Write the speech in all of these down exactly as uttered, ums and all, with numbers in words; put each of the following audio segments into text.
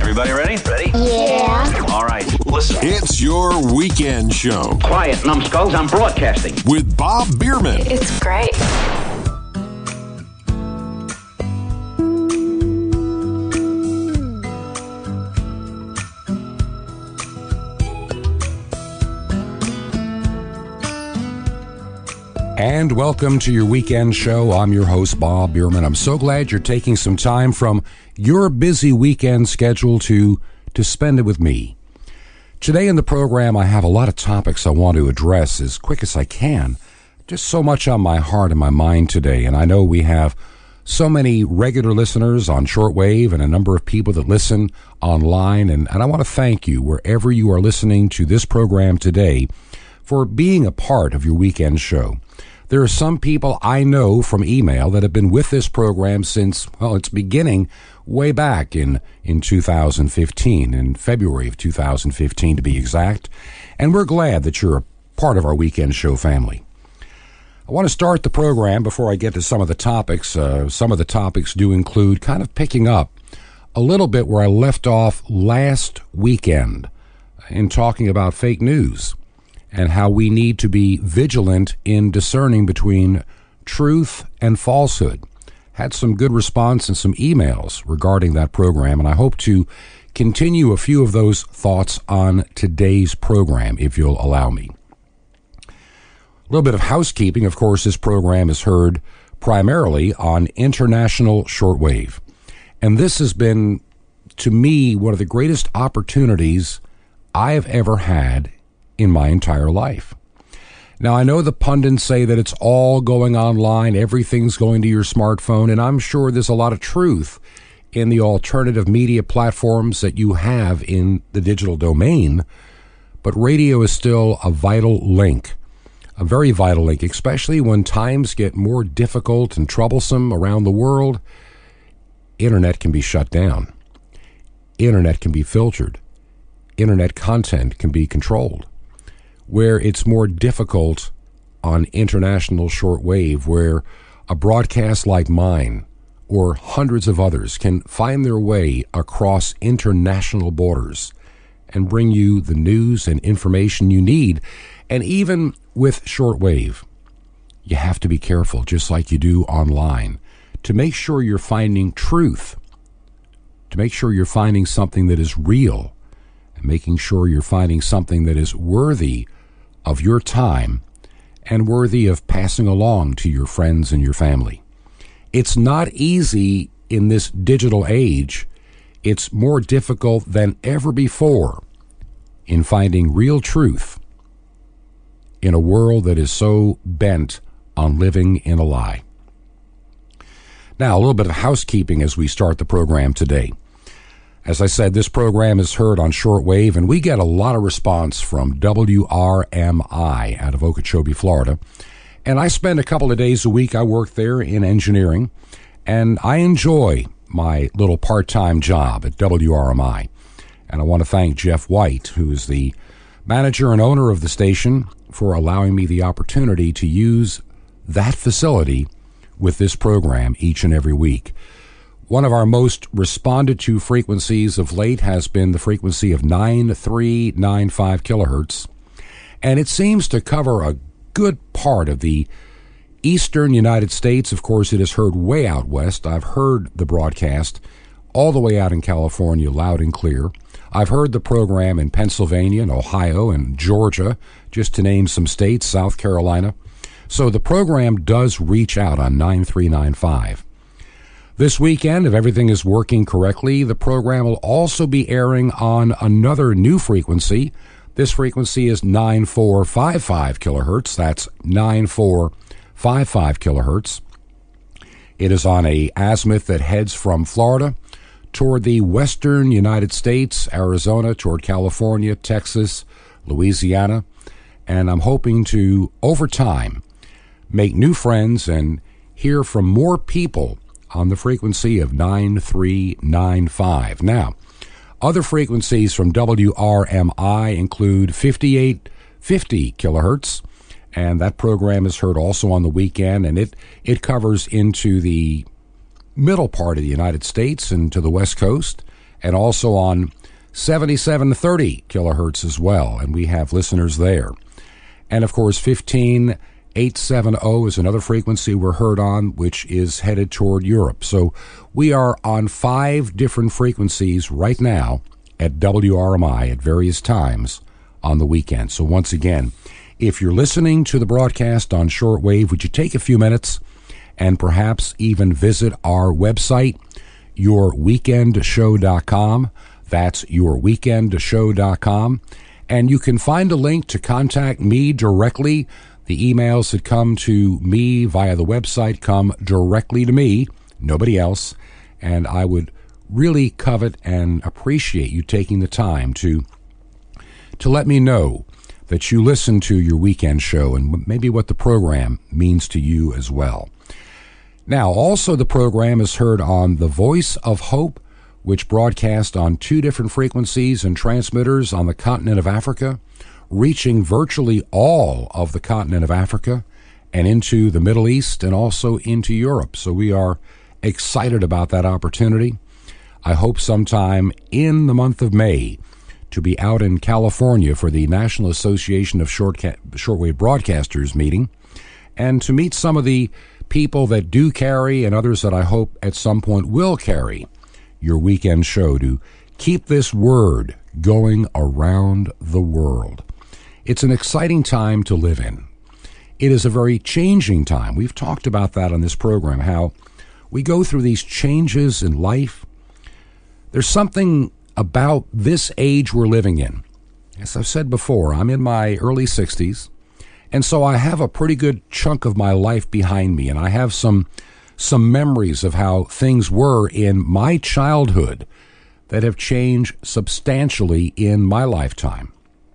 Everybody ready? Ready? Yeah. All right, listen. It's your weekend show. Quiet, numbskulls, I'm broadcasting. With Bob Biermann. It's great. And welcome to your weekend show. I'm your host, Bob Biermann. I'm so glad you're taking some time from your busy weekend schedule to, to spend it with me. Today in the program, I have a lot of topics I want to address as quick as I can. Just so much on my heart and my mind today. And I know we have so many regular listeners on shortwave and a number of people that listen online. And, and I want to thank you wherever you are listening to this program today for being a part of your weekend show. There are some people I know from email that have been with this program since, well, its beginning way back in, in two thousand fifteen, in February of two thousand fifteen to be exact, and we're glad that you're a part of our weekend show family. I want to start the program before I get to some of the topics. Uh, some of the topics do include kind of picking up a little bit where I left off last weekend in talking about fake news and how we need to be vigilant in discerning between truth and falsehood. Had some good response and some emails regarding that program, and I hope to continue a few of those thoughts on today's program, if you'll allow me. A little bit of housekeeping. Of course, this program is heard primarily on international shortwave, and this has been, to me, one of the greatest opportunities I have ever had in my entire life. Now, I know the pundits say that it's all going online, everything's going to your smartphone, and I'm sure there's a lot of truth in the alternative media platforms that you have in the digital domain, but radio is still a vital link, a very vital link, especially when times get more difficult and troublesome around the world. Internet can be shut down. Internet can be filtered. Internet content can be controlled. Where it's more difficult on international shortwave, where a broadcast like mine or hundreds of others can find their way across international borders and bring you the news and information you need. And even with shortwave, you have to be careful, just like you do online, to make sure you're finding truth, to make sure you're finding something that is real, and making sure you're finding something that is worthy of your time and worthy of passing along to your friends and your family. It's not easy in this digital age. It's more difficult than ever before in finding real truth in a world that is so bent on living in a lie. Now, a little bit of housekeeping as we start the program today. As I said, this program is heard on shortwave, and we get a lot of response from W R M I out of Okeechobee, Florida. And I spend a couple of days a week, I work there in engineering, and I enjoy my little part-time job at W R M I. And I want to thank Jeff White, who is the manager and owner of the station, for allowing me the opportunity to use that facility with this program each and every week. One of our most responded to frequencies of late has been the frequency of nine three nine five kilohertz, and it seems to cover a good part of the eastern United States. Of course, it is heard way out west. I've heard the broadcast all the way out in California, loud and clear. I've heard the program in Pennsylvania and Ohio and Georgia, just to name some states, South Carolina. So the program does reach out on nine three nine five. This weekend, if everything is working correctly, the program will also be airing on another new frequency. This frequency is nine four five five kilohertz. That's nine four five five kilohertz. It is on a azimuth that heads from Florida toward the western United States, Arizona, toward California, Texas, Louisiana. And I'm hoping to, over time, make new friends and hear from more people on the frequency of nine three nine five. Now, other frequencies from W R M I include fifty-eight fifty kilohertz, and that program is heard also on the weekend, and it, it covers into the middle part of the United States and to the West Coast, and also on seventy-seven thirty kilohertz as well, and we have listeners there. And of course, fifteen eight seventy is another frequency we're heard on, which is headed toward Europe. So we are on five different frequencies right now at W R M I at various times on the weekend. So once again, if you're listening to the broadcast on shortwave, would you take a few minutes and perhaps even visit our website, your weekend show dot com. That's your weekend show dot com. And you can find a link to contact me directly. The emails that come to me via the website come directly to me, nobody else. And I would really covet and appreciate you taking the time to to let me know that you listen to your weekend show and maybe what the program means to you as well. Now, also the program is heard on The Voice of Hope, which broadcasts on two different frequencies and transmitters on the continent of Africa, reaching virtually all of the continent of Africa and into the Middle East and also into Europe. So we are excited about that opportunity. I hope sometime in the month of May to be out in California for the National Association of Short Shortwave Broadcasters meeting and to meet some of the people that do carry and others that I hope at some point will carry your weekend show to keep this word going around the world. It's an exciting time to live in. It is a very changing time. We've talked about that on this program, how we go through these changes in life. There's something about this age we're living in. As I've said before, I'm in my early sixties, and so I have a pretty good chunk of my life behind me, and I have some some memories of how things were in my childhood that have changed substantially in my lifetime.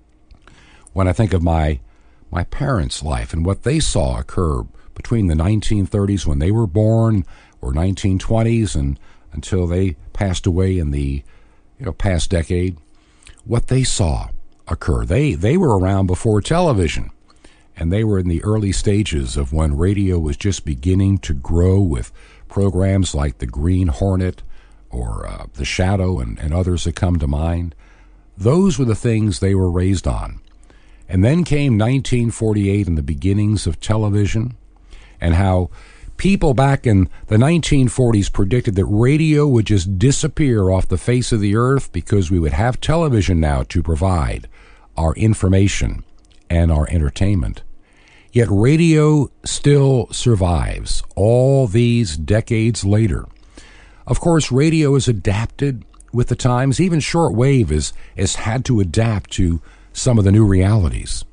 When I think of my my parents' life and what they saw occur between the nineteen thirties when they were born or nineteen twenties and until they passed away in the you know past decade, what they saw occur. They they were around before television, and they were in the early stages of when radio was just beginning to grow with programs like The Green Hornet or uh, The Shadow and, and others that come to mind. Those were the things they were raised on. And then came nineteen forty-eight and the beginnings of television, and how people back in the nineteen forties predicted that radio would just disappear off the face of the earth because we would have television now to provide our information and our entertainment. Yet radio still survives all these decades later. Of course, radio is adapted with the times. Even shortwave is, has had to adapt to some of the new realities.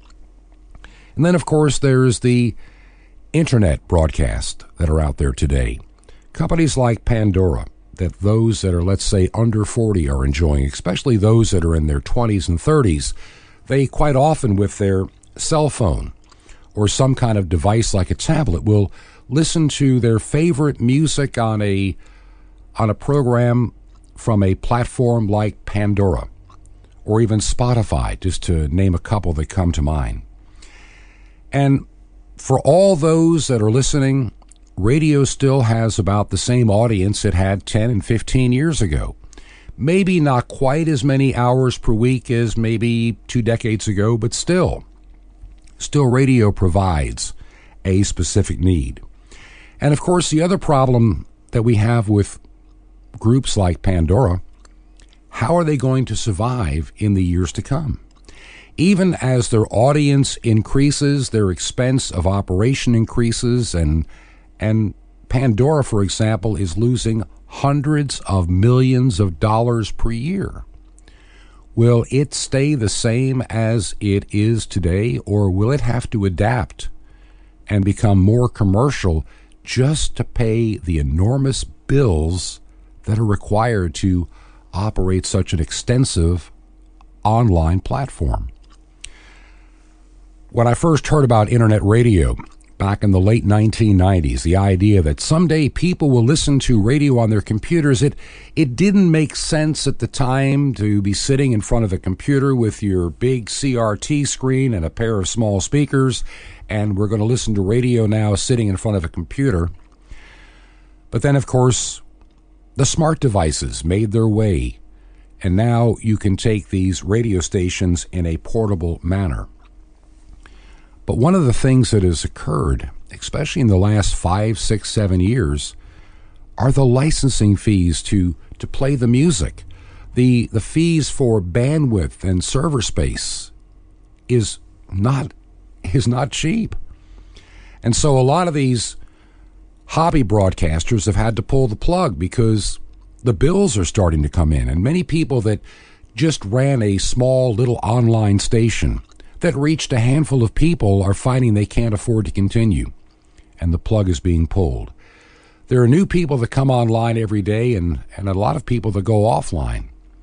And then, of course, there's the internet broadcasts that are out there today. Companies like Pandora, that those that are, let's say, under forty are enjoying, especially those that are in their twenties and thirties. They quite often, with their cell phone or some kind of device like a tablet, will listen to their favorite music on a on a program from a platform like Pandora or even Spotify, just to name a couple that come to mind. And for all those that are listening, radio still has about the same audience it had ten and fifteen years ago. Maybe not quite as many hours per week as maybe two decades ago, but still, still radio provides a specific need. And of course, the other problem that we have with groups like Pandora, how are they going to survive in the years to come? Even as their audience increases, their expense of operation increases, and and Pandora, for example, is losing hundreds of millions of dollars per year. Will it stay the same as it is today, or will it have to adapt and become more commercial just to pay the enormous bills that are required to operate such an extensive online platform? When I first heard about internet radio back in the late nineteen nineties, the idea that someday people will listen to radio on their computers, it it didn't make sense at the time to be sitting in front of a computer with your big C R T screen and a pair of small speakers, and we're going to listen to radio now sitting in front of a computer. But then, of course, the smart devices made their way And now you can take these radio stations in a portable manner. But one of the things that has occurred, especially in the last five, six, seven years, are the licensing fees to, to play the music. The, the fees for bandwidth and server space is not, is not cheap. And so a lot of these hobby broadcasters have had to pull the plug because the bills are starting to come in. And many people that just ran a small little online station that reached a handful of people are finding they can't afford to continue, and the plug is being pulled. There are new people that come online every day and, and a lot of people that go offline.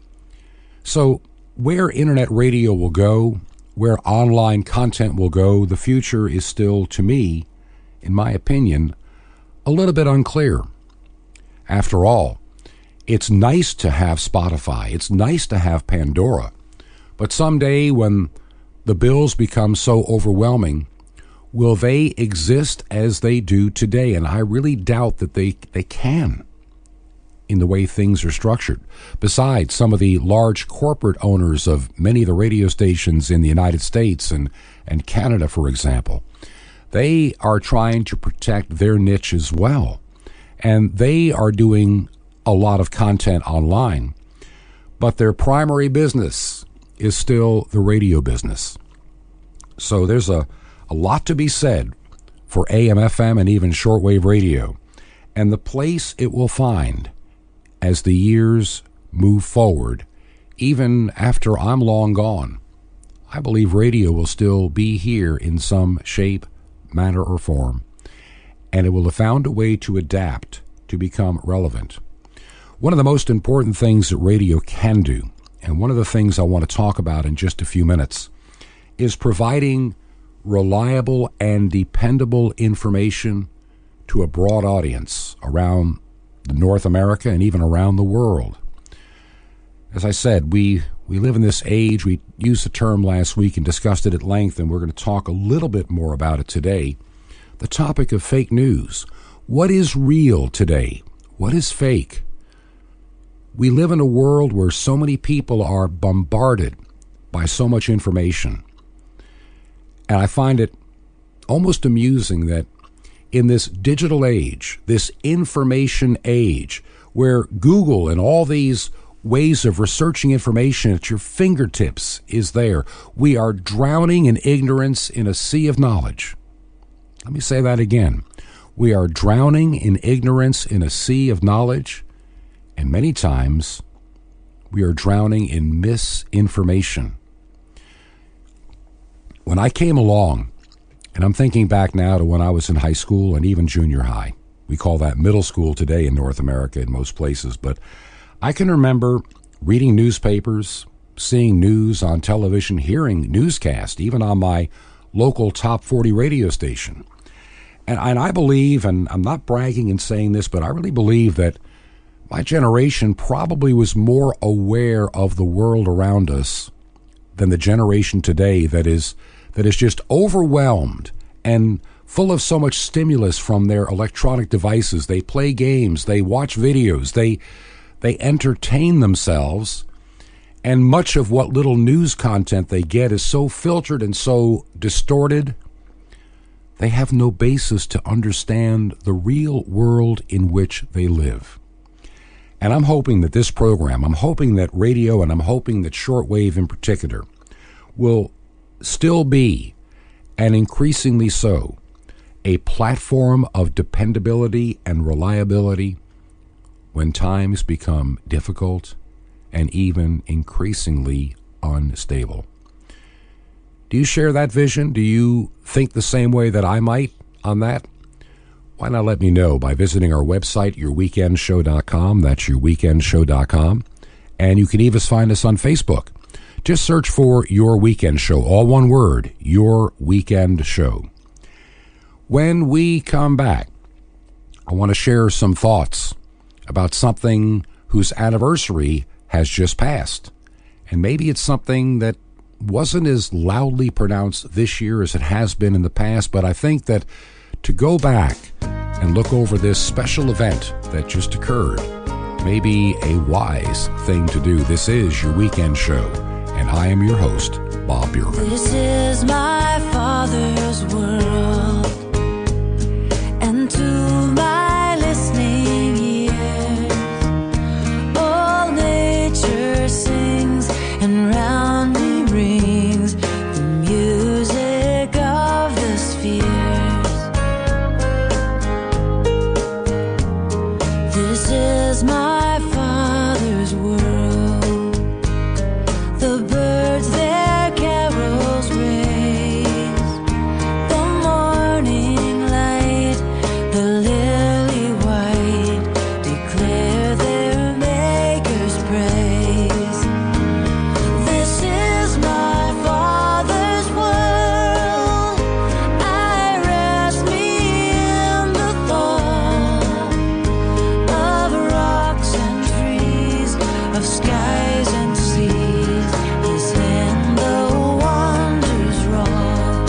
So where internet radio will go, where online content will go, the future is still, to me, in my opinion, a little bit unclear. After all, it's nice to have Spotify. It's nice to have Pandora. But someday when the bills become so overwhelming, will they exist as they do today? And I really doubt that they, they can in the way things are structured. Besides, some of the large corporate owners of many of the radio stations in the United States and, and Canada, for example, they are trying to protect their niche as well. And they are doing a lot of content online. But their primary business is still the radio business. So there's a, a lot to be said for A M, F M, and even shortwave radio, and the place it will find as the years move forward, even after I'm long gone. I believe radio will still be here in some shape, manner, or form, and it will have found a way to adapt to become relevant. One of the most important things that radio can do, and one of the things I want to talk about in just a few minutes, is providing reliable and dependable information to a broad audience around North America and even around the world. As I said, we, we live in this age. We used the term last week and discussed it at length, and we're going to talk a little bit more about it today. The topic of fake news. What is real today? What is fake? We live in a world where so many people are bombarded by so much information. And I find it almost amusing that in this digital age, this information age, where Google and all these ways of researching information at your fingertips is there, we are drowning in ignorance in a sea of knowledge. Let me say that again. We are drowning in ignorance in a sea of knowledge. And many times, we are drowning in misinformation. When I came along, and I'm thinking back now to when I was in high school and even junior high. We call that middle school today in North America in most places. But I can remember reading newspapers, seeing news on television, hearing newscasts, even on my local top forty radio station. And, and I believe, and I'm not bragging in saying this, but I really believe that my generation probably was more aware of the world around us than the generation today that is that is just overwhelmed and full of so much stimulus from their electronic devices. They play games, they watch videos, they they entertain themselves, and much of what little news content they get is so filtered and so distorted, they have no basis to understand the real world in which they live. And I'm hoping that this program, I'm hoping that radio, and I'm hoping that shortwave in particular, will still be, and increasingly so, a platform of dependability and reliability when times become difficult and even increasingly unstable. Do you share that vision? Do you think the same way that I might on that? Why not let me know by visiting our website, your weekend show dot com. That's your weekend show dot com. And you can even find us on Facebook. Just search for Your Weekend Show, all one word, Your Weekend Show. When we come back, I want to share some thoughts about something whose anniversary has just passed. And maybe it's something that wasn't as loudly pronounced this year as it has been in the past, but I think that to go back and look over this special event that just occurred may be a wise thing to do. This is your weekend show, and I am your host, Bob Biermann. This is my Father's world, and to my listening ears, all nature sings, and round me rings the music of the spheres. This is my Father's world. The birds their carols raise, the morning light, the lily white, declare their Maker's praise. This is my Father's world. I rest me in the thought of rocks and trees, of skies and seas. His hand the wonders wrought.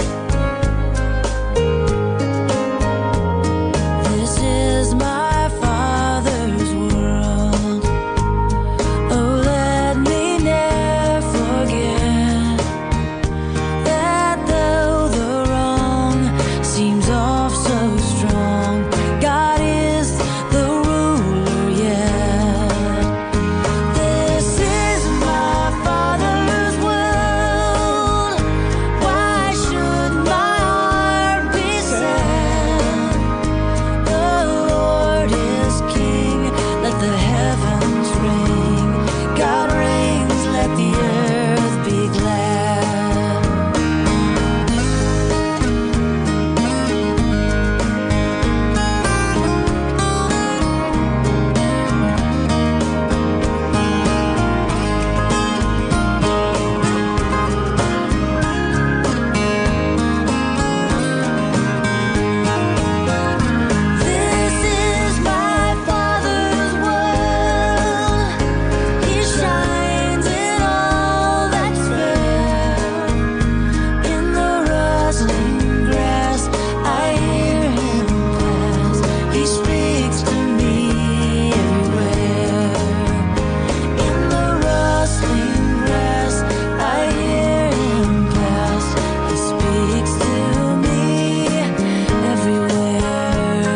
This is my Father's world. Oh, let me ne'er forget that though the wrong seems oft so strong, God is the ruler yet. This is my Father's world. Why should my heart be sad? The Lord is King, let the heavens ring. God reigns, let the earth be glad. This is my Father's world. He shines in all that's fair. In the rustling grass, I hear him pass. He speaks to me everywhere. In the rustling grass, I hear him pass. He speaks to me everywhere.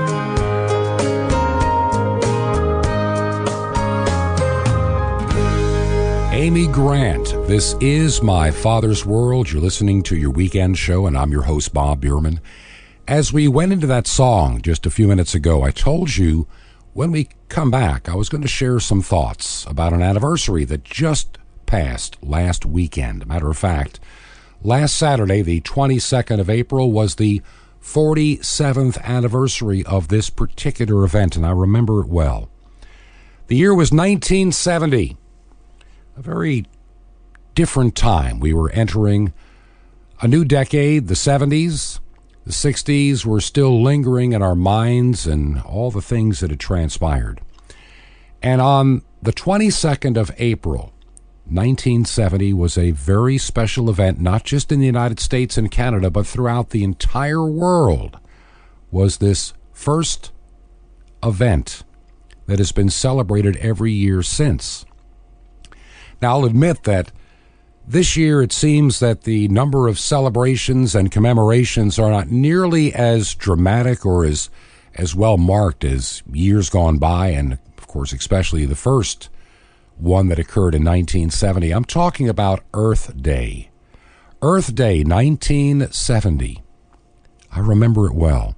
Amy Grant, this is My Father's World. You're listening to your weekend show, and I'm your host, Bob Biermann. As we went into that song just a few minutes ago, I told you when we come back, I was going to share some thoughts about an anniversary that just passed last weekend. Matter of fact, last Saturday, the twenty-second of April, was the forty-seventh anniversary of this particular event, and I remember it well. The year was nineteen seventy. A very different time. We were entering a new decade, the seventies. The sixties were still lingering in our minds and all the things that had transpired. And on the twenty-second of April, nineteen seventy was a very special event, not just in the United States and Canada, but throughout the entire world, was this first event that has been celebrated every year since. Now, I'll admit that this year it seems that the number of celebrations and commemorations are not nearly as dramatic or as, as well marked as years gone by, and, of course, especially the first one that occurred in nineteen seventy. I'm talking about Earth Day. Earth Day, nineteen seventy. I remember it well.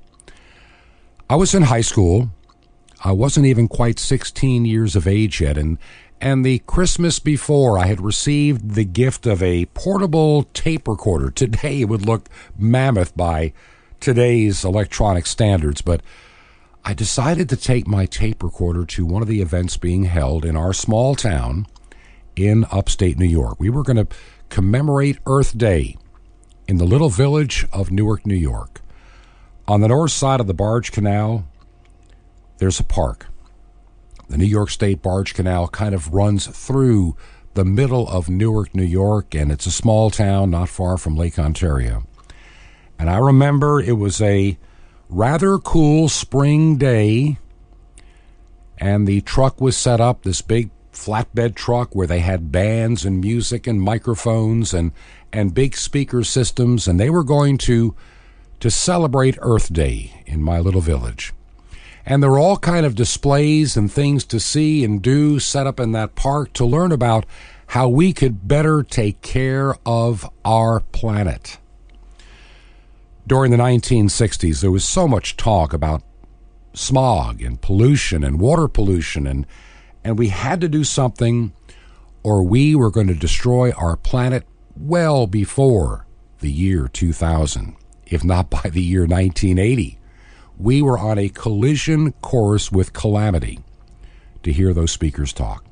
I was in high school. I wasn't even quite sixteen years of age yet, and And the Christmas before, I had received the gift of a portable tape recorder. Today, it would look mammoth by today's electronic standards, but I decided to take my tape recorder to one of the events being held in our small town in upstate New York. We were going to commemorate Earth Day in the little village of Newark, New York. On the north side of the Barge Canal, there's a park. The New York State Barge Canal kind of runs through the middle of Newark, New York, and it's a small town not far from Lake Ontario. And I remember it was a rather cool spring day, and the truck was set up, this big flatbed truck where they had bands and music and microphones and, and big speaker systems, and they were going to, to celebrate Earth Day in my little village. And there were all kind of displays and things to see and do set up in that park to learn about how we could better take care of our planet. During the nineteen sixties, there was so much talk about smog and pollution and water pollution, and, and we had to do something or we were going to destroy our planet well before the year two thousand, if not by the year nineteen eighty. We were on a collision course with calamity to hear those speakers talk.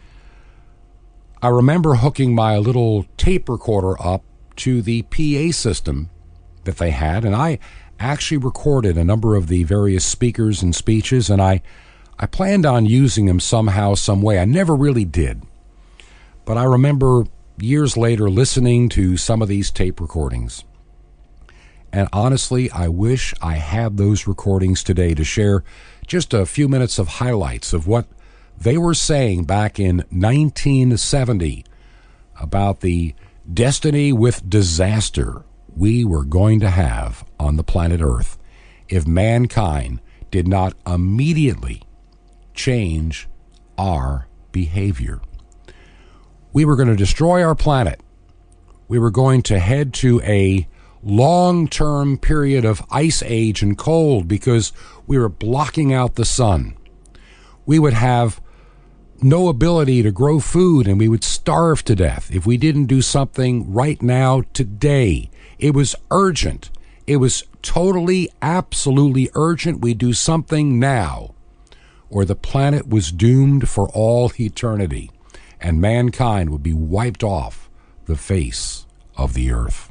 I remember hooking my little tape recorder up to the P A system that they had, and I actually recorded a number of the various speakers and speeches, and I, I planned on using them somehow, some way. I never really did. But I remember years later listening to some of these tape recordings. And honestly, I wish I had those recordings today to share just a few minutes of highlights of what they were saying back in nineteen seventy about the destiny with disaster we were going to have on the planet Earth if mankind did not immediately change our behavior. We were going to destroy our planet. We were going to head to a long-term period of ice age and cold because we were blocking out the sun. We would have no ability to grow food, and we would starve to death if we didn't do something right now, today. It was urgent. It was totally, absolutely urgent. We do something now, or the planet was doomed for all eternity, and mankind would be wiped off the face of the earth.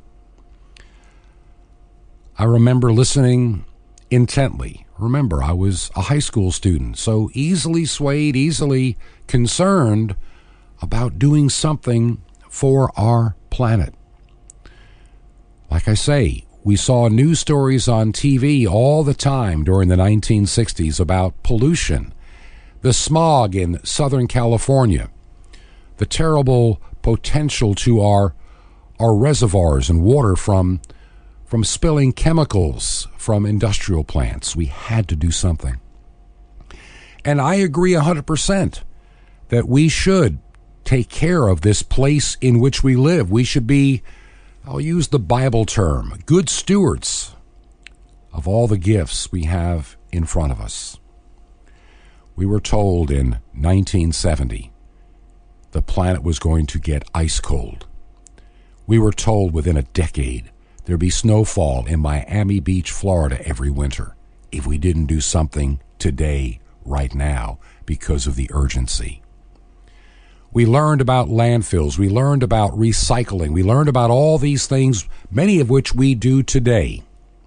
I remember listening intently. Remember, I was a high school student, so easily swayed, easily concerned about doing something for our planet. Like I say, we saw news stories on T V all the time during the nineteen sixties about pollution, the smog in Southern California, the terrible potential to our, our reservoirs and water from from spilling chemicals from industrial plants. We had to do something. And I agree one hundred percent that we should take care of this place in which we live. We should be, I'll use the Bible term, good stewards of all the gifts we have in front of us. We were told in nineteen seventy the planet was going to get ice cold. We were told within a decade there'd be snowfall in Miami Beach, Florida every winter if we didn't do something today, right now, because of the urgency. We learned about landfills. We learned about recycling. We learned about all these things, many of which we do today.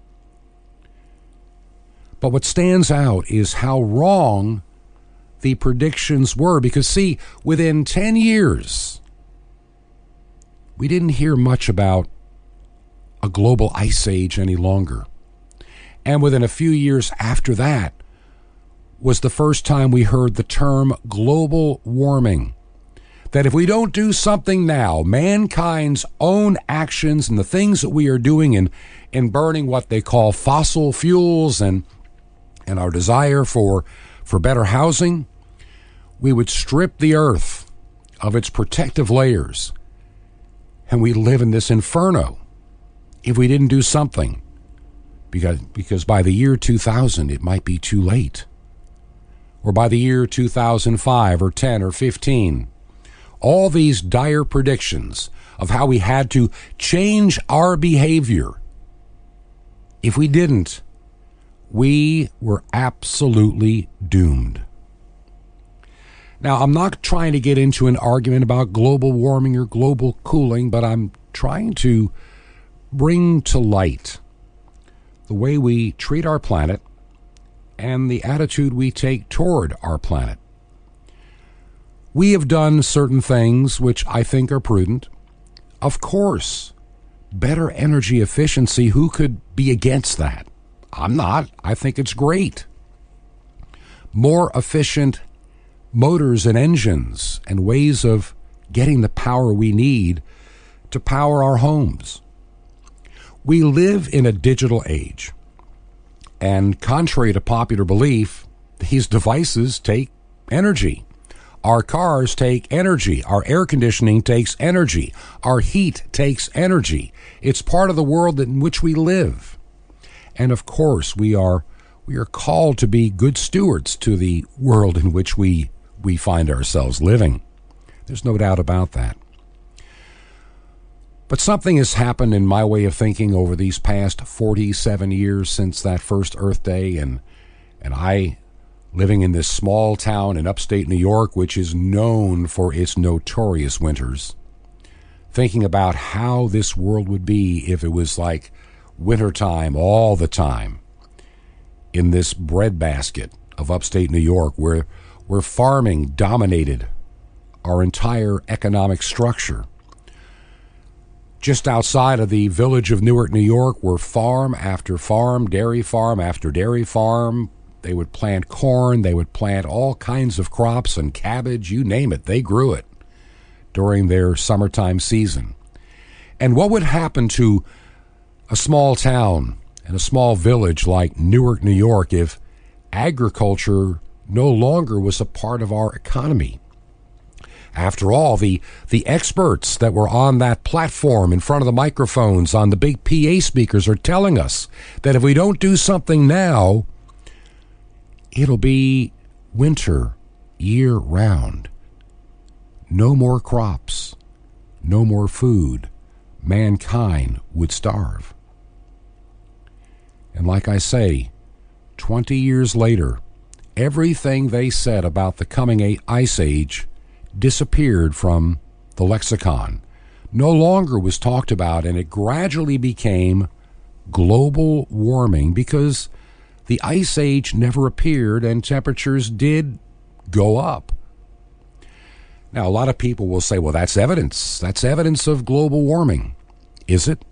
But what stands out is how wrong the predictions were, because, see, within ten years, we didn't hear much about a global ice age any longer. And within a few years after that was the first time we heard the term global warming. That if we don't do something now, mankind's own actions and the things that we are doing in, in burning what they call fossil fuels and, and our desire for, for better housing, we would strip the earth of its protective layers, and we live in this inferno if we didn't do something, because, because by the year two thousand, it might be too late. Or by the year two thousand five or ten or fifteen. All these dire predictions of how we had to change our behavior. If we didn't, we were absolutely doomed. Now, I'm not trying to get into an argument about global warming or global cooling, but I'm trying to bring to light the way we treat our planet and the attitude we take toward our planet. We have done certain things which I think are prudent. Of course, better energy efficiency, who could be against that? I'm not. I think it's great. more efficient motors and engines and ways of getting the power we need to power our homes. We live in a digital age, and contrary to popular belief, these devices take energy. Our cars take energy. Our air conditioning takes energy. Our heat takes energy. It's part of the world in which we live. And of course, we are we are called to be good stewards to the world in which we, we find ourselves living. There's no doubt about that. But something has happened in my way of thinking over these past forty-seven years since that first Earth Day, and and I, living in this small town in upstate New York, which is known for its notorious winters, thinking about how this world would be if it was like wintertime all the time in this breadbasket of upstate New York, where, where farming dominated our entire economic structure. Just outside of the village of Newark, New York, were farm after farm, dairy farm after dairy farm. They would plant corn, they would plant all kinds of crops and cabbage, you name it, they grew it during their summertime season. And what would happen to a small town and a small village like Newark, New York, if agriculture no longer was a part of our economy? After all, the, the experts that were on that platform in front of the microphones on the big P A speakers are telling us that if we don't do something now, it'll be winter year-round. No more crops, no more food. Mankind would starve. And like I say, twenty years later, everything they said about the coming ice age disappeared from the lexicon. No longer was talked about, and it gradually became global warming because the ice age never appeared and temperatures did go up. Now, a lot of people will say, well, that's evidence. That's evidence of global warming. Is it?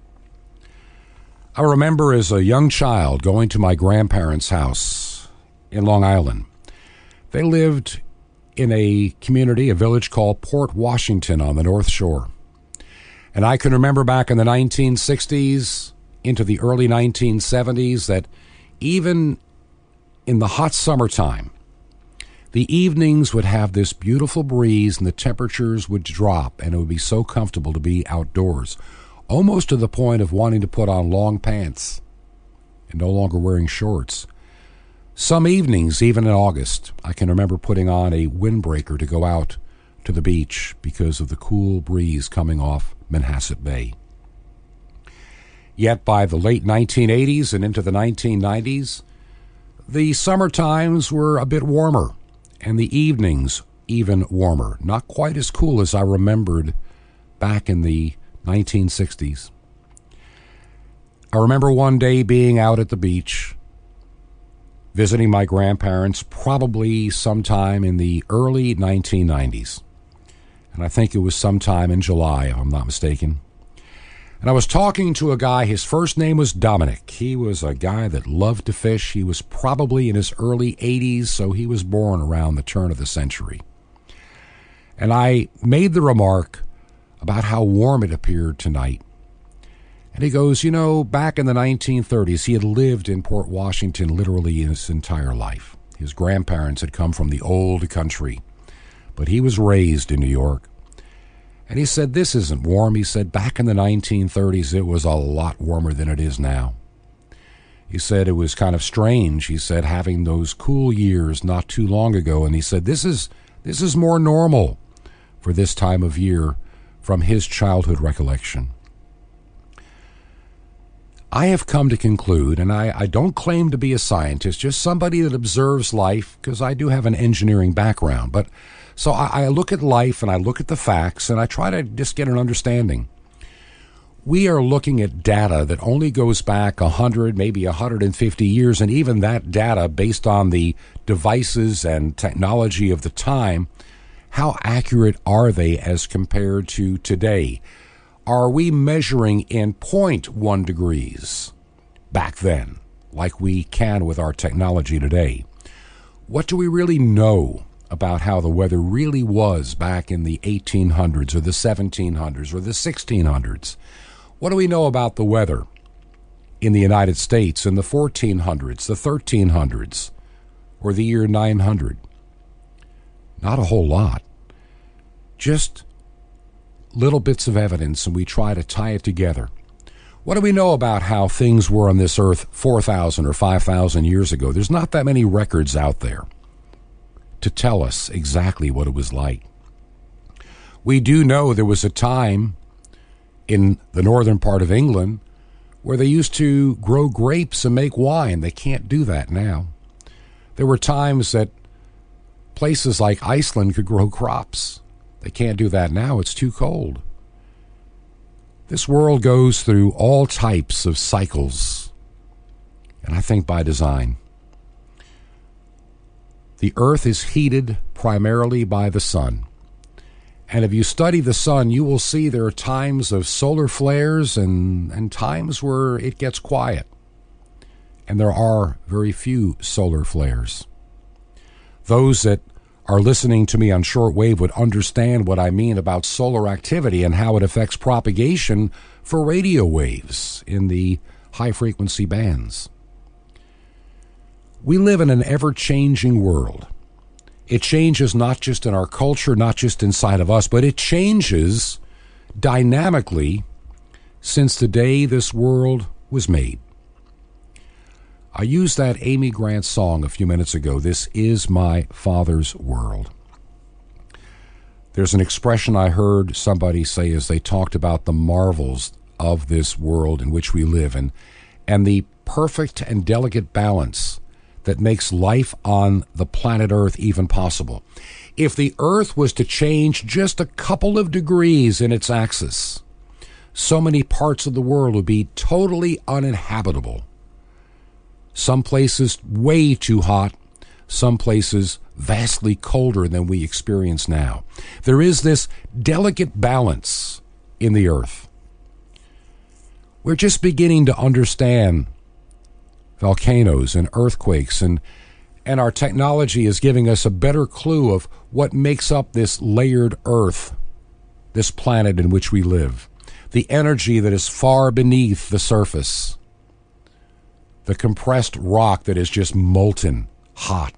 I remember as a young child going to my grandparents' house in Long Island. They lived in a community, a village called Port Washington on the North Shore. And I can remember back in the nineteen sixties into the early nineteen seventies that even in the hot summertime, the evenings would have this beautiful breeze and the temperatures would drop and it would be so comfortable to be outdoors, almost to the point of wanting to put on long pants and no longer wearing shorts. Some evenings, even in August, I can remember putting on a windbreaker to go out to the beach because of the cool breeze coming off Manhasset Bay. Yet by the late nineteen eighties and into the nineteen nineties, the summer times were a bit warmer and the evenings even warmer. Not quite as cool as I remembered back in the nineteen sixties. I remember one day being out at the beach, visiting my grandparents, probably sometime in the early nineteen nineties. And I think it was sometime in July, if I'm not mistaken. And I was talking to a guy, his first name was Dominic. He was a guy that loved to fish. He was probably in his early eighties, so he was born around the turn of the century. And I made the remark about how warm it appeared tonight. And he goes, you know, back in the nineteen thirties, he had lived in Port Washington literally his entire life. His grandparents had come from the old country, but he was raised in New York. And he said, this isn't warm. He said, back in the nineteen thirties, it was a lot warmer than it is now. He said it was kind of strange, he said, having those cool years not too long ago. And he said, this is this is more normal for this time of year from his childhood recollection. I have come to conclude, and I, I don't claim to be a scientist, just somebody that observes life, because I do have an engineering background. But so I, I look at life and I look at the facts and I try to just get an understanding. We are looking at data that only goes back one hundred, maybe one hundred fifty years, and even that data, based on the devices and technology of the time, how accurate are they as compared to today? Are we measuring in zero point one degrees back then, like we can with our technology today? what do we really know about how the weather really was back in the eighteen hundreds or the seventeen hundreds or the sixteen hundreds? What do we know about the weather in the United States in the fourteen hundreds, the thirteen hundreds, or the year nine hundred? Not a whole lot. Just little bits of evidence, and we try to tie it together. What do we know about how things were on this earth four thousand or five thousand years ago? There's not that many records out there to tell us exactly what it was like. We do know there was a time in the northern part of England where they used to grow grapes and make wine. They can't do that now. There were times that places like Iceland could grow crops. They can't do that now. It's too cold. This world goes through all types of cycles, and I think by design. The earth is heated primarily by the sun. And if you study the sun, you will see there are times of solar flares and, and times where it gets quiet. And there are very few solar flares. Those that are listening to me on shortwave would understand what I mean about solar activity and how it affects propagation for radio waves in the high-frequency bands. We live in an ever-changing world. It changes not just in our culture, not just inside of us, but it changes dynamically since the day this world was made. I used that Amy Grant song a few minutes ago, "This is my Father's world." There's an expression I heard somebody say as they talked about the marvels of this world in which we live and, and the perfect and delicate balance that makes life on the planet Earth even possible. If the Earth was to change just a couple of degrees in its axis, so many parts of the world would be totally uninhabitable. Some places way too hot, some places vastly colder than we experience now. There is this delicate balance in the Earth. We're just beginning to understand volcanoes and earthquakes, and and our technology is giving us a better clue of what makes up this layered Earth, this planet in which we live, the energy that is far beneath the surface, the compressed rock that is just molten hot.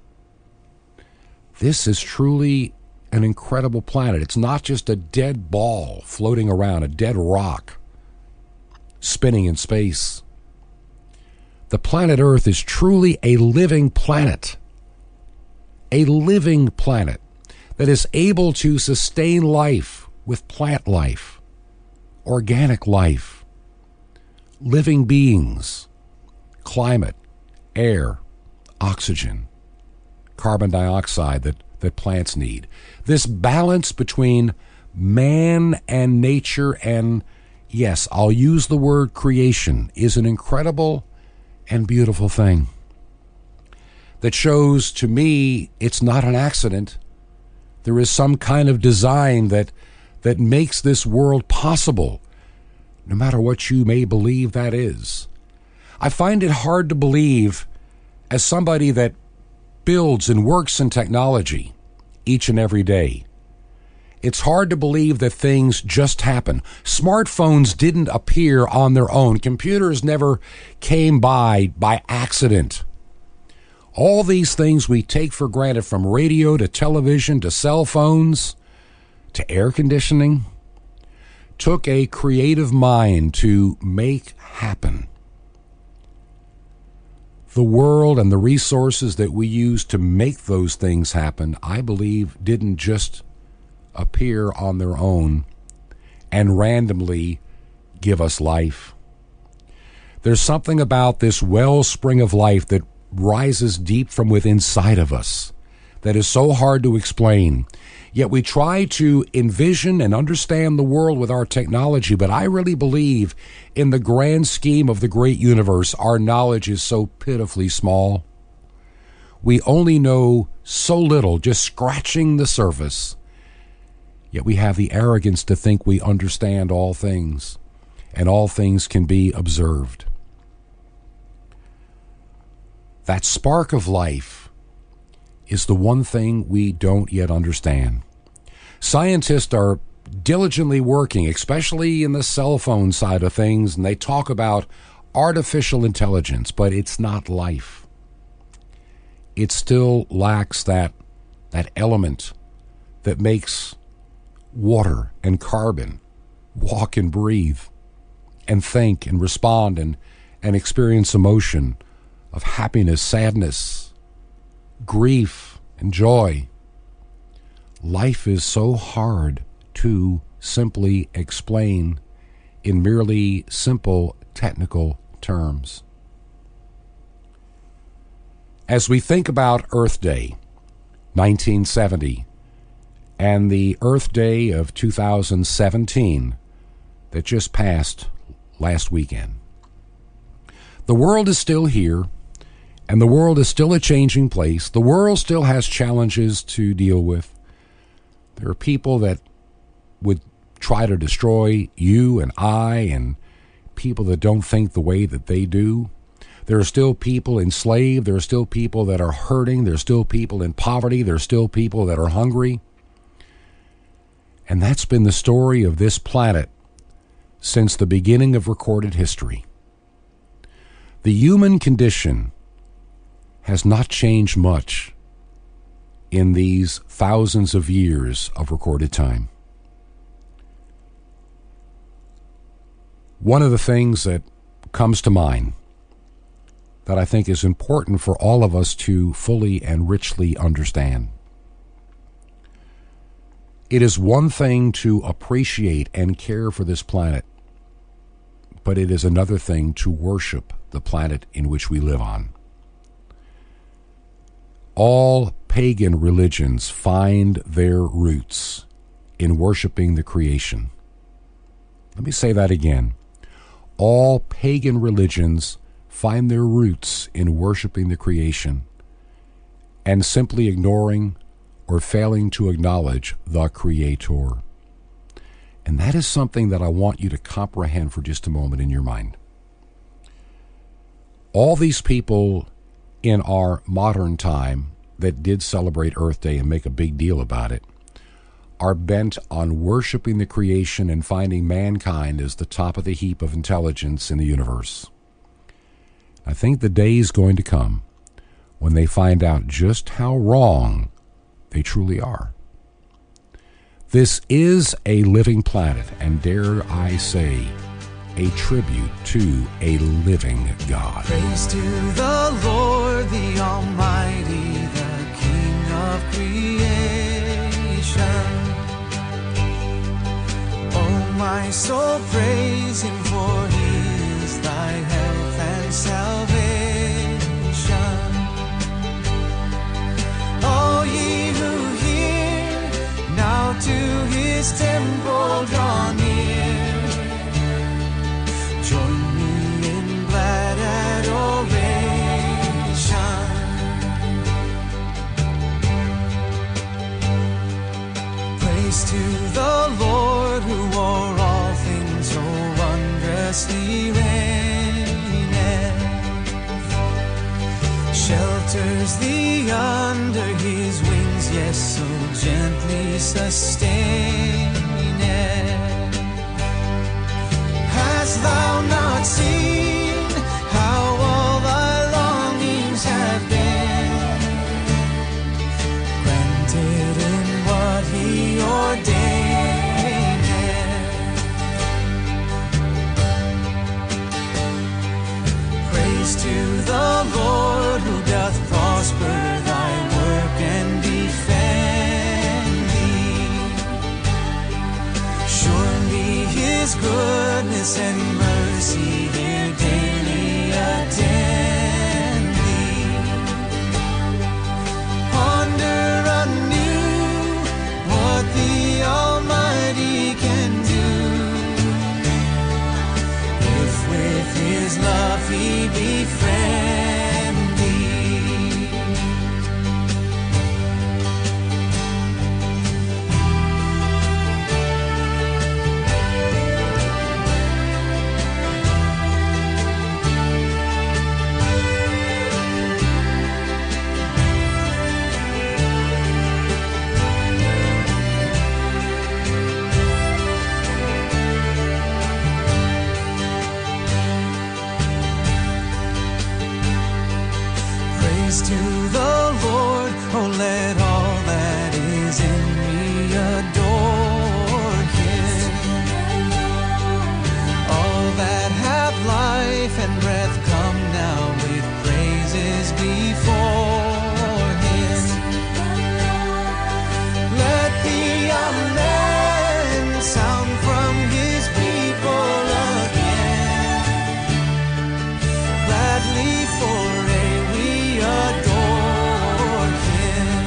This is truly an incredible planet. It's not just a dead ball floating around, a dead rock spinning in space. The planet Earth is truly a living planet, a living planet that is able to sustain life with plant life, organic life, living beings, climate, air, oxygen, carbon dioxide that, that plants need. This balance between man and nature and, yes, I'll use the word creation, is an incredible and beautiful thing that shows to me it's not an accident. There is some kind of design that that makes this world possible, no matter what you may believe that is. I find it hard to believe, as somebody that builds and works in technology each and every day, it's hard to believe that things just happen. Smartphones didn't appear on their own. Computers never came by by accident. All these things we take for granted, from radio to television to cell phones to air conditioning, took a creative mind to make happen. The world and the resources that we use to make those things happen, I believe, didn't just appear on their own and randomly give us life. There's something about this wellspring of life that rises deep from within inside of us that is so hard to explain. Yet we try to envision and understand the world with our technology, but I really believe in the grand scheme of the great universe, our knowledge is so pitifully small. We only know so little, just scratching the surface. Yet we have the arrogance to think we understand all things, and all things can be observed. That spark of life is the one thing we don't yet understand. Scientists are diligently working, especially in the cell phone side of things, and they talk about artificial intelligence, but it's not life. It still lacks that, that element that makes water and carbon walk and breathe and think and respond and, and experience emotion of happiness, sadness, grief, and joy. Life is so hard to simply explain in merely simple technical terms. As we think about Earth Day, nineteen seventy, and the Earth Day of two thousand seventeen that just passed last weekend, the world is still here, and the world is still a changing place. The world still has challenges to deal with. There are people that would try to destroy you and I, and people that don't think the way that they do. There are still people enslaved. There are still people that are hurting. There are still people in poverty. There are still people that are hungry. And that's been the story of this planet since the beginning of recorded history. The human condition has not changed much in these thousands of years of recorded time. One of the things that comes to mind that I think is important for all of us to fully and richly understand. It is one thing to appreciate and care for this planet, but it is another thing to worship the planet in which we live on. All pagan religions find their roots in worshiping the creation. Let me say that again. All pagan religions find their roots in worshiping the creation and simply ignoring or failing to acknowledge the Creator. And that is something that I want you to comprehend for just a moment in your mind. All these people in our modern time that did celebrate Earth Day and make a big deal about it are bent on worshiping the creation and finding mankind as the top of the heap of intelligence in the universe. I think the day is going to come when they find out just how wrong they truly are. This is a living planet, and dare I say, a tribute to a living God. Praise to the Lord, the Almighty, the King of creation. Oh, my soul, praise Him, for He is thy health and salvation. All ye who hear, now to His temple draw near. Join me in glad adoration. Praise to the Lord, who o'er all things so wondrously reigneth, shelters thee under His wings, yes, so gently sustaineth. Hast thou not seen how all thy longings have been granted in what He ordained? Praise to the Lord, who doth prosper thy work and defend thee. Surely His goodness and mercy here daily attend thee. Ponder anew what the Almighty can do, if with His love He befriend thee. sound from his people again. Gladly foray we adore him.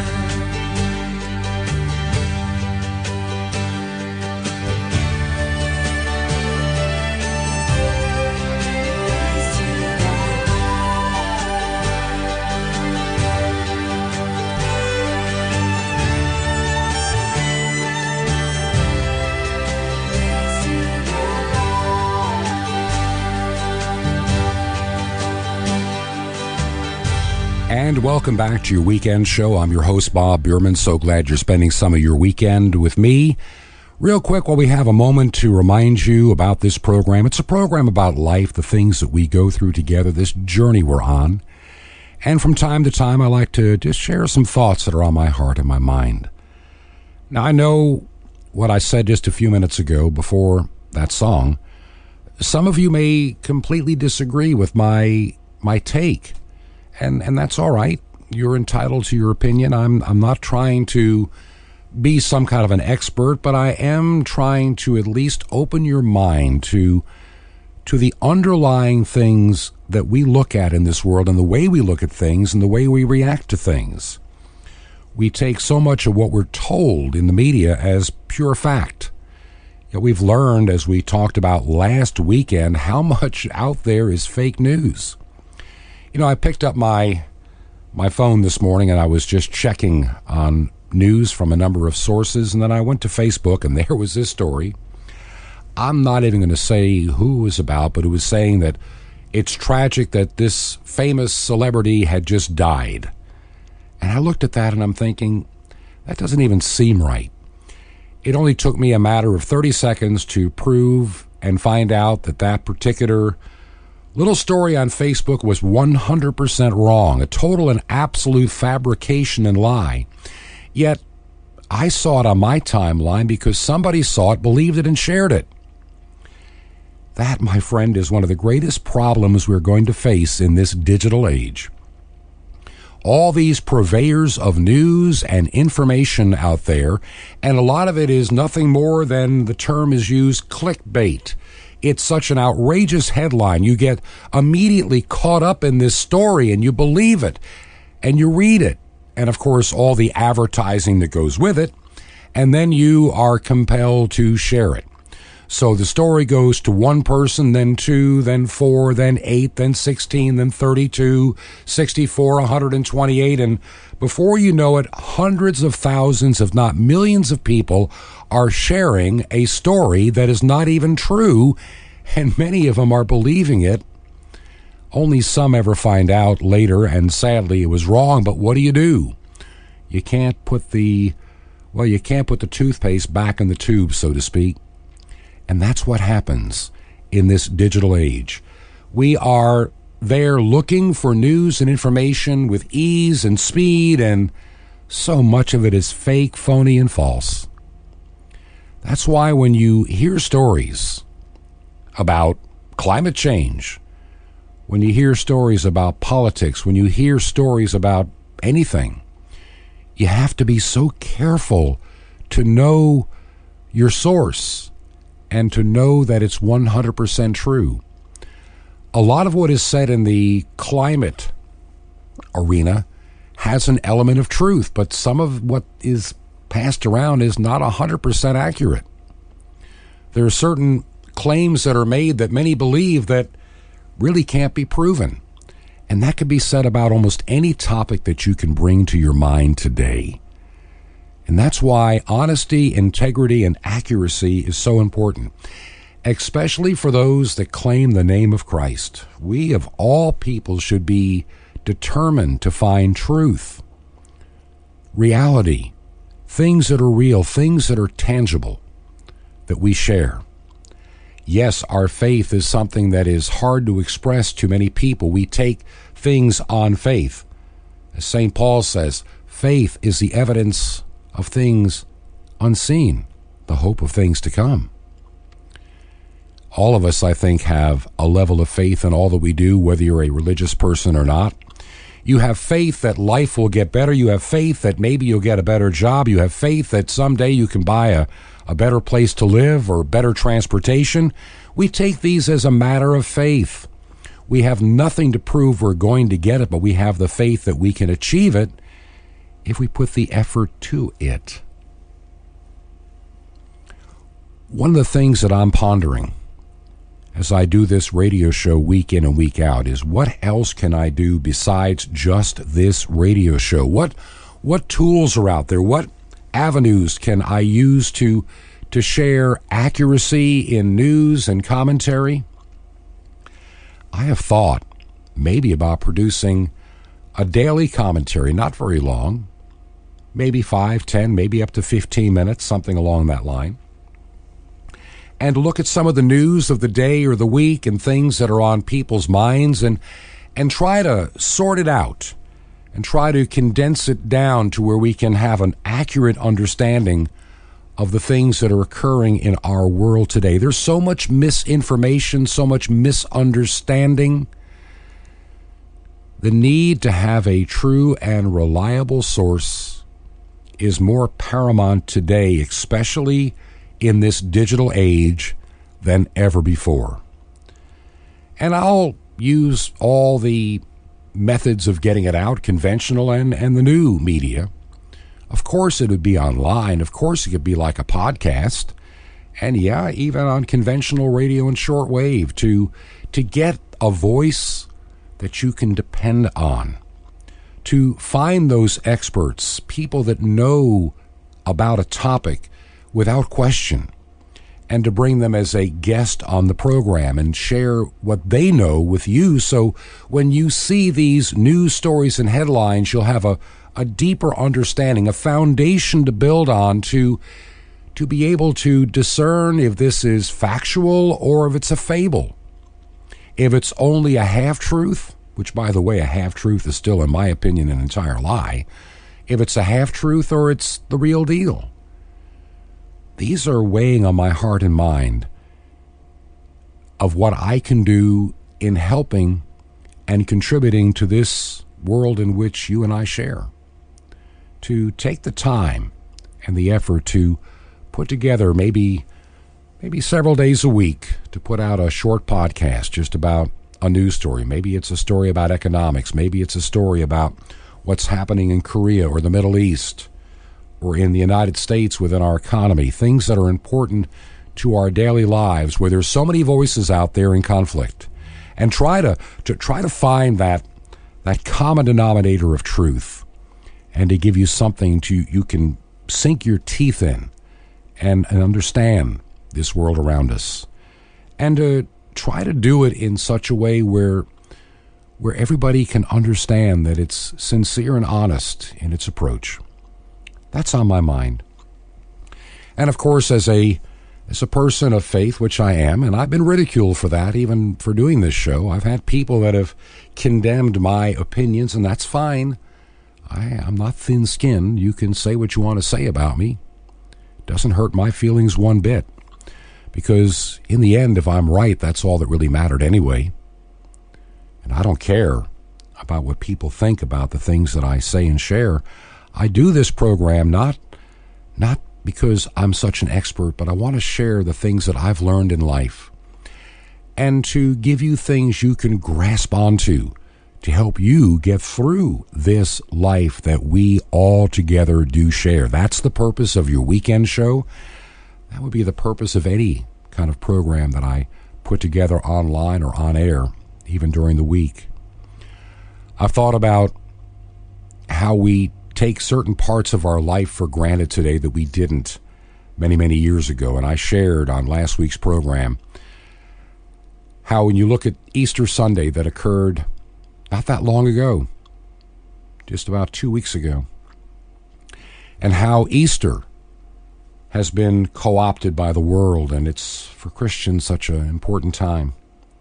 And welcome back to your weekend show. I'm your host, Bob Biermann. So glad you're spending some of your weekend with me. Real quick, while we have a moment to remind you about this program, it's a program about life, the things that we go through together, this journey we're on. And from time to time, I like to just share some thoughts that are on my heart and my mind. Now, I know what I said just a few minutes ago before that song. Some of you may completely disagree with my my take. And and that's all right. You're entitled to your opinion. I'm I'm not trying to be some kind of an expert, but I am trying to at least open your mind to to the underlying things that we look at in this world and the way we look at things and the way we react to things. We take so much of what we're told in the media as pure fact. Yet we've learned, as we talked about last weekend, how much out there is fake news. You know, I picked up my my phone this morning and I was just checking on news from a number of sources, and then I went to Facebook and there was this story. I'm not even going to say who it was about, but it was saying that it's tragic that this famous celebrity had just died. And I looked at that and I'm thinking, that doesn't even seem right. It only took me a matter of thirty seconds to prove and find out that that particular little story on Facebook was one hundred percent wrong, a total and absolute fabrication and lie. Yet, I saw it on my timeline because somebody saw it, believed it, and shared it. That, my friend, is one of the greatest problems we're going to face in this digital age. All these purveyors of news and information out there, and a lot of it is nothing more than, the term is used, clickbait. It's such an outrageous headline. You get immediately caught up in this story and you believe it and you read it. And of course, all the advertising that goes with it. And then you are compelled to share it. So the story goes to one person, then two, then four, then eight, then sixteen, then thirty-two, sixty-four, one hundred twenty-eight. And before you know it, hundreds of thousands, if not millions of people are sharing a story that is not even true, and many of them are believing it. Only some ever find out later, and sadly it was wrong, but what do you do? You can't put the, well, you can't put the toothpaste back in the tube, so to speak. And that's what happens in this digital age. We are there looking for news and information with ease and speed, and so much of it is fake, phony, and false. That's why when you hear stories about climate change, when you hear stories about politics, when you hear stories about anything, you have to be so careful to know your source and to know that it's one hundred percent true. A lot of what is said in the climate arena has an element of truth, but some of what is passed around is not one hundred percent accurate. There are certain claims that are made that many believe that really can't be proven. And that could be said about almost any topic that you can bring to your mind today. And that's why honesty, integrity, and accuracy is so important, especially for those that claim the name of Christ. We, of all people, should be determined to find truth, reality, things that are real, things that are tangible, that we share. Yes, our faith is something that is hard to express to many people. We take things on faith. As Saint Paul says, faith is the evidence of things unseen, the hope of things to come. All of us, I think, have a level of faith in all that we do, whether you're a religious person or not. You have faith that life will get better. You have faith that maybe you'll get a better job. You have faith that someday you can buy a, a better place to live or better transportation. We take these as a matter of faith. We have nothing to prove we're going to get it, but we have the faith that we can achieve it if we put the effort to it. One of the things that I'm pondering as I do this radio show week in and week out is, what else can I do besides just this radio show? What what tools are out there? What avenues can I use to to share accuracy in news and commentary? I have thought maybe about producing a daily commentary, not very long, maybe five, ten, maybe up to fifteen minutes, something along that line, and look at some of the news of the day or the week and things that are on people's minds and and try to sort it out and try to condense it down to where we can have an accurate understanding of the things that are occurring in our world today. There's so much misinformation, so much misunderstanding. The need to have a true and reliable source is more paramount today, especially in this digital age, than ever before. And I'll use all the methods of getting it out, conventional and, and the new media. Of course it would be online. Of course it could be like a podcast. And yeah, even on conventional radio and shortwave, to to get a voice that you can depend on, to find those experts, people that know about a topic without question, and to bring them as a guest on the program and share what they know with you. So when you see these news stories and headlines, you'll have a, a deeper understanding, a foundation to build on to, to be able to discern if this is factual or if it's a fable. If it's only a half-truth, which, by the way, a half-truth is still, in my opinion, an entire lie, if it's a half-truth or it's the real deal. These are weighing on my heart and mind of what I can do in helping and contributing to this world in which you and I share. To take the time and the effort to put together maybe maybe several days a week to put out a short podcast just about a news story. Maybe it's a story about economics. Maybe it's a story about what's happening in Korea or the Middle East or in the United States within our economy, things that are important to our daily lives, where there's so many voices out there in conflict, and try to, to try to find that that common denominator of truth, and to give you something to you can sink your teeth in and, and understand this world around us, and to try to do it in such a way where where everybody can understand that it's sincere and honest in its approach. That's on my mind. And of course, as a as a person of faith, which I am, and I've been ridiculed for that, even for doing this show. I've had people that have condemned my opinions, and that's fine. I, I'm not thin-skinned. You can say what you want to say about me. It doesn't hurt my feelings one bit. Because in the end, if I'm right, that's all that really mattered anyway. And I don't care about what people think about the things that I say and share. I do this program not not because I'm such an expert, but I want to share the things that I've learned in life and to give you things you can grasp onto to help you get through this life that we all together do share. That's the purpose of your weekend show. That would be the purpose of any kind of program that I put together online or on air, even during the week. I've thought about how we take certain parts of our life for granted today that we didn't many, many years ago. And I shared on last week's program how when you look at Easter Sunday that occurred not that long ago, just about two weeks ago, and how Easter has been co-opted by the world, and it's, for Christians, such an important time.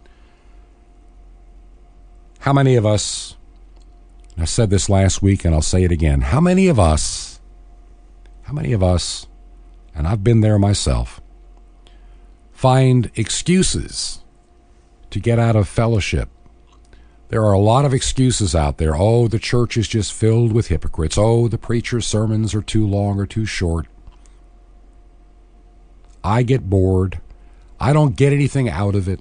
How many of us, I said this last week and I'll say it again, how many of us, how many of us, and I've been there myself, find excuses to get out of fellowship? There are a lot of excuses out there. Oh, the church is just filled with hypocrites. Oh, the preacher's sermons are too long or too short. I get bored. I don't get anything out of it.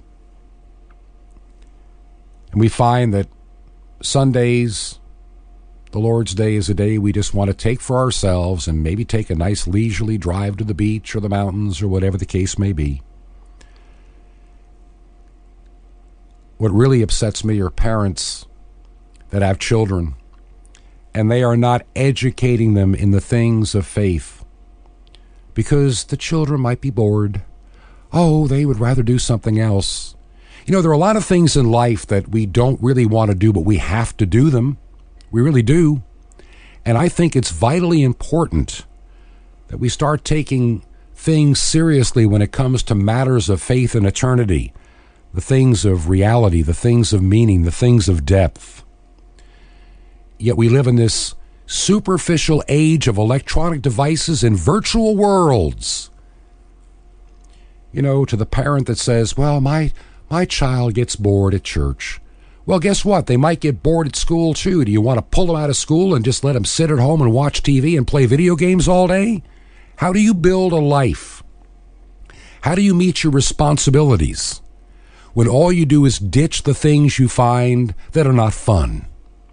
And we find that Sundays, the Lord's Day, is a day we just want to take for ourselves and maybe take a nice leisurely drive to the beach or the mountains or whatever the case may be. What really upsets me are parents that have children and they are not educating them in the things of faith because the children might be bored. Oh, they would rather do something else. You know, there are a lot of things in life that we don't really want to do, but we have to do them. We really do. And I think it's vitally important that we start taking things seriously when it comes to matters of faith and eternity, the things of reality, the things of meaning, the things of depth. Yet we live in this superficial age of electronic devices and virtual worlds. You know, to the parent that says, well, my my child gets bored at church. Well, guess what? They might get bored at school, too. Do you want to pull them out of school and just let them sit at home and watch T V and play video games all day? How do you build a life? How do you meet your responsibilities when all you do is ditch the things you find that are not fun?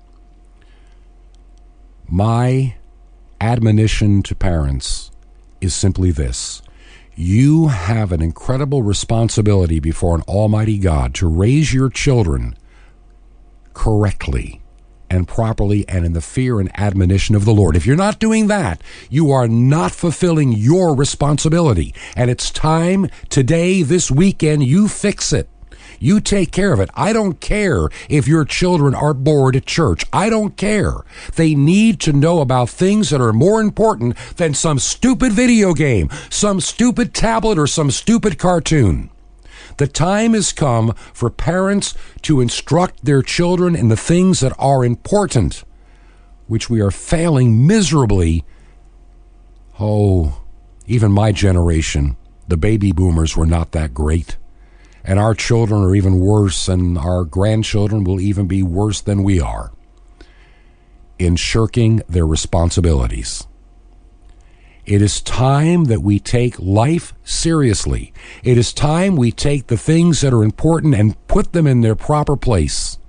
My admonition to parents is simply this. You have an incredible responsibility before an almighty God to raise your children correctly and properly and in the fear and admonition of the Lord. If you're not doing that, you are not fulfilling your responsibility. And it's time today, this weekend, you fix it. You take care of it. I don't care if your children are bored at church. I don't care. They need to know about things that are more important than some stupid video game, some stupid tablet, or some stupid cartoon. The time has come for parents to instruct their children in the things that are important, which we are failing miserably. Oh, even my generation, the baby boomers, were not that great. And our children are even worse, and our grandchildren will even be worse than we are in shirking their responsibilities. It is time that we take life seriously. It is time we take the things that are important and put them in their proper place.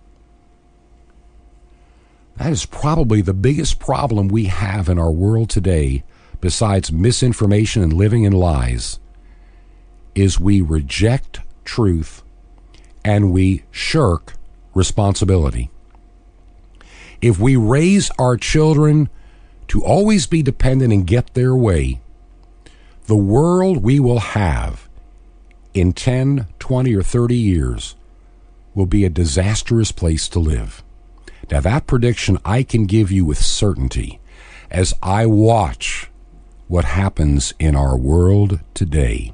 That is probably the biggest problem we have in our world today, besides misinformation and living in lies, is we reject truth and we shirk responsibility. If we raise our children to always be dependent and get their way, the world we will have in ten, twenty, or thirty years will be a disastrous place to live. Now, that prediction I can give you with certainty as I watch what happens in our world today.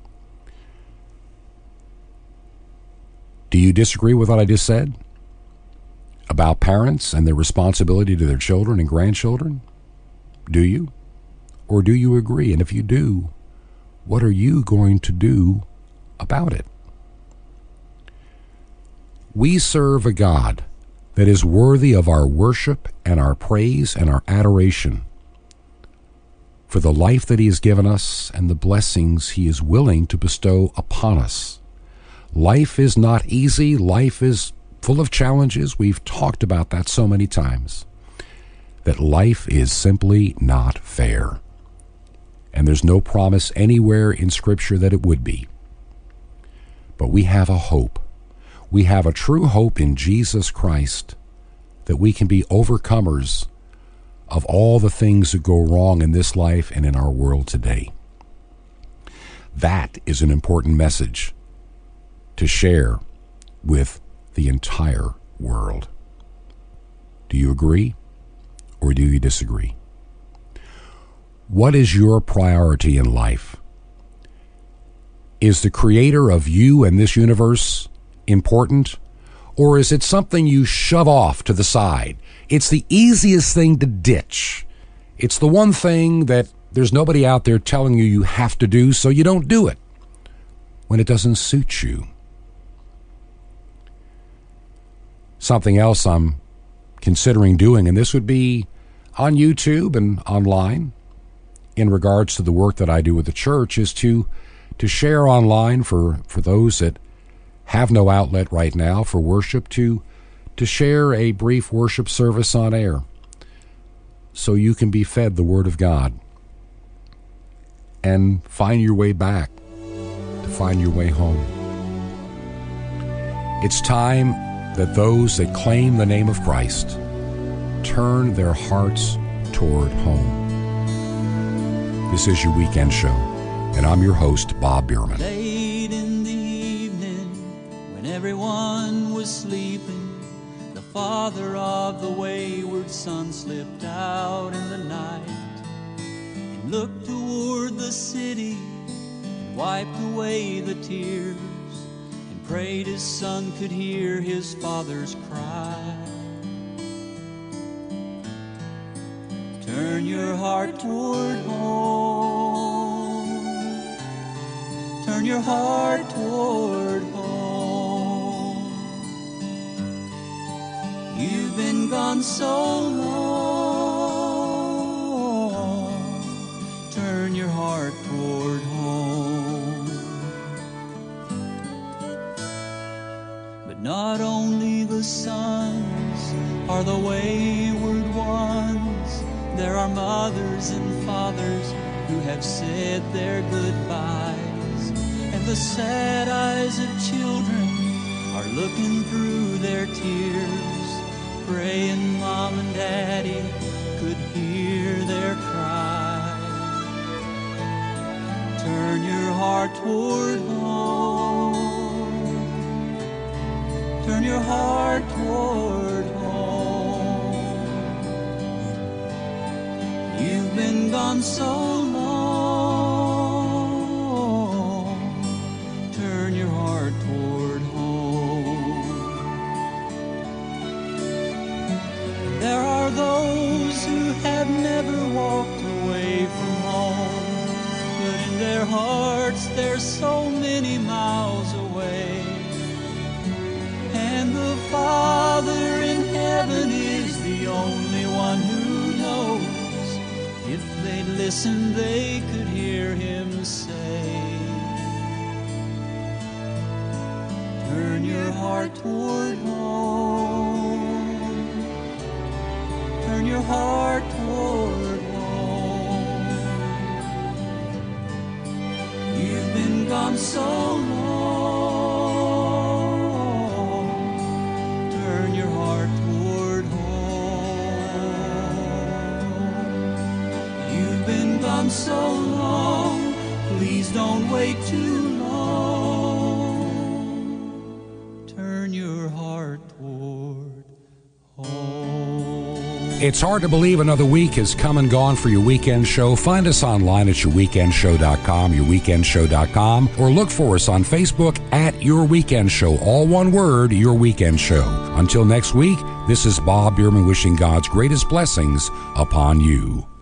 Do you disagree with what I just said about parents and their responsibility to their children and grandchildren? Do you? Or do you agree? And if you do, what are you going to do about it? We serve a God that is worthy of our worship and our praise and our adoration for the life that He has given us and the blessings He is willing to bestow upon us. Life is not easy. Life is full of challenges. We've talked about that so many times. That life is simply not fair. And there's no promise anywhere in Scripture that it would be. But we have a hope. We have a true hope in Jesus Christ that we can be overcomers of all the things that go wrong in this life and in our world today. That is an important message to share with the entire world. Do you agree or do you disagree? What is your priority in life? Is the creator of you and this universe important, or is it something you shove off to the side? It's the easiest thing to ditch. It's the one thing that there's nobody out there telling you you have to do, so you don't do it when it doesn't suit you. Something else I'm considering doing, and this would be on YouTube and online, in regards to the work that I do with the church is to to share online for, for those that have no outlet right now for worship, to to share a brief worship service on air so you can be fed the Word of God and find your way back, to find your way home. It's time that those that claim the name of Christ turn their hearts toward home. This is your weekend show, and I'm your host, Bob Biermann. Late in the evening, when everyone was sleeping, the father of the wayward son slipped out in the night and looked toward the city and wiped away the tears and prayed his son could hear his father's cry. Turn your heart toward home. Turn your heart toward home. You've been gone so long. Turn your heart toward home. But not only the sons are the wayward ones, there are mothers and fathers who have said their goodbyes, and the sad eyes of children are looking through their tears, praying mom and daddy could hear their cry. Turn your heart toward home. Turn your heart toward home. You've been gone so long. Turn your heart toward home. There are those who have never walked away from home, but in their hearts they're so many miles away. And the Father in heaven is the only one who knows. If they'd listen, they could hear him say, turn your heart toward home. Turn your heart toward home. You've been gone so long. Turn your heart toward home. You've been gone so long. Please don't wait too long. Turn your heart toward home. It's hard to believe another week has come and gone for your weekend show. Find us online at your weekend show dot com, your weekend show dot com, or look for us on Facebook at Your Weekend Show. All one word, Your Weekend Show. Until next week, this is Bob Biermann wishing God's greatest blessings upon you.